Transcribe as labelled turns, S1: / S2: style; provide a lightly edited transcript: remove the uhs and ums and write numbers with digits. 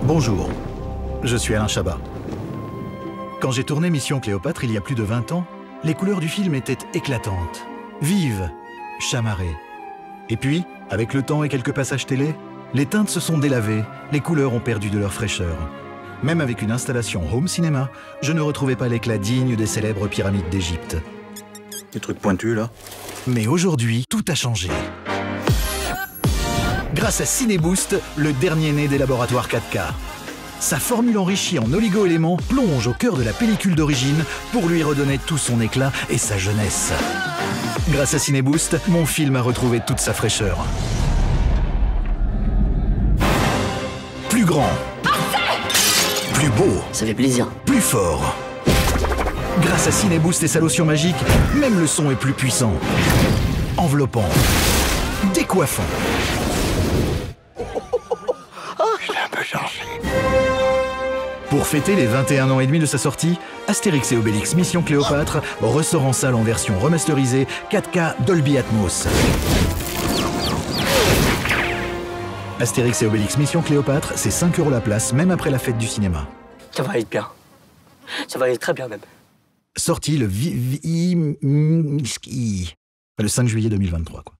S1: Bonjour, je suis Alain Chabat. Quand j'ai tourné Mission Cléopâtre il y a plus de 20 ans, les couleurs du film étaient éclatantes, vives, chamarrées. Et puis, avec le temps et quelques passages télé, les teintes se sont délavées, les couleurs ont perdu de leur fraîcheur. Même avec une installation home cinéma, je ne retrouvais pas l'éclat digne des célèbres pyramides d'Égypte.
S2: Des trucs pointus, là.
S1: Mais aujourd'hui, tout a changé. Grâce à CinéBoost, le dernier né des laboratoires 4K. Sa formule enrichie en oligo-éléments plonge au cœur de la pellicule d'origine pour lui redonner tout son éclat et sa jeunesse. Grâce à CinéBoost, mon film a retrouvé toute sa fraîcheur. Plus grand. Plus beau.
S3: Ça fait plaisir.
S1: Plus fort. Grâce à CinéBoost et sa lotion magique, même le son est plus puissant. Enveloppant. Décoiffant.
S2: Je l'ai un peu changé.
S1: Pour fêter les 21 ans et demi de sa sortie, Astérix et Obélix Mission Cléopâtre ressort en salle en version remasterisée 4K Dolby Atmos. Astérix et Obélix Mission Cléopâtre, c'est 5 € la place, même après la fête du cinéma.
S3: Ça va être bien. Ça va aller très bien même.
S1: Sorti le 5 juillet 2023, quoi.